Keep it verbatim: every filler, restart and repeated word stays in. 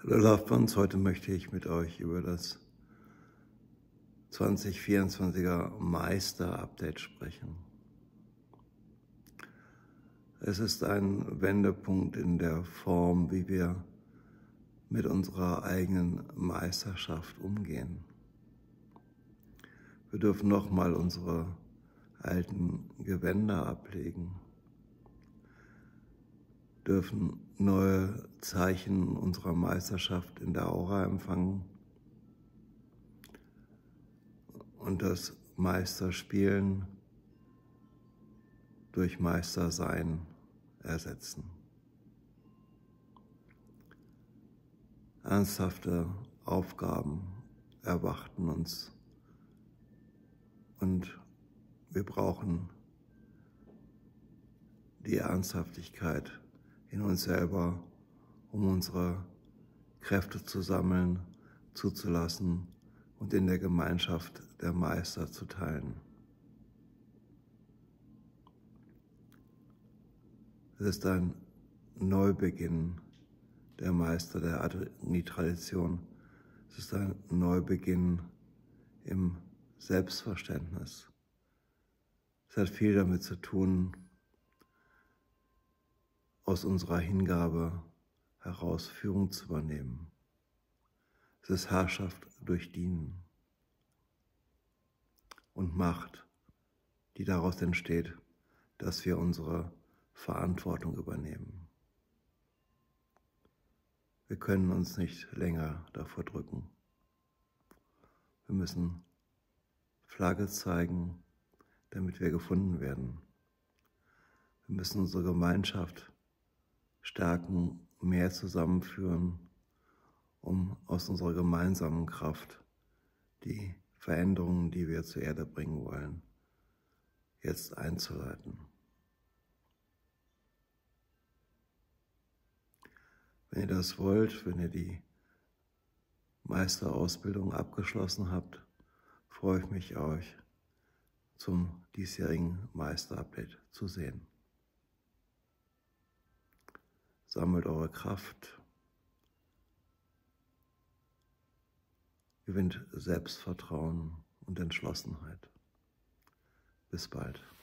Hallo Loved Ones, heute möchte ich mit euch über das zwanzig vierundzwanziger Meister-Update sprechen. Es ist ein Wendepunkt in der Form, wie wir mit unserer eigenen Meisterschaft umgehen. Wir dürfen nochmal unsere alten Gewänder ablegen, dürfen neue Zeichen unserer Meisterschaft in der Aura empfangen und das Meisterspielen durch Meistersein ersetzen. Ernsthafte Aufgaben erwarten uns und wir brauchen die Ernsthaftigkeit in uns selber, um unsere Kräfte zu sammeln, zuzulassen und in der Gemeinschaft der Meister zu teilen. Es ist ein Neubeginn der Meister der Agni-Tradition. Es ist ein Neubeginn im Selbstverständnis. Es hat viel damit zu tun, aus unserer Hingabe heraus Führung zu übernehmen. Es ist Herrschaft durch Dienen und Macht, die daraus entsteht, dass wir unsere Verantwortung übernehmen. Wir können uns nicht länger davor drücken. Wir müssen Flagge zeigen, damit wir gefunden werden. Wir müssen unsere Gemeinschaft stärken, mehr zusammenführen, um aus unserer gemeinsamen Kraft die Veränderungen, die wir zur Erde bringen wollen, jetzt einzuleiten. Wenn ihr das wollt, wenn ihr die Meisterausbildung abgeschlossen habt, freue ich mich, euch zum diesjährigen Meister-Update zu sehen. Sammelt eure Kraft, gewinnt Selbstvertrauen und Entschlossenheit. Bis bald.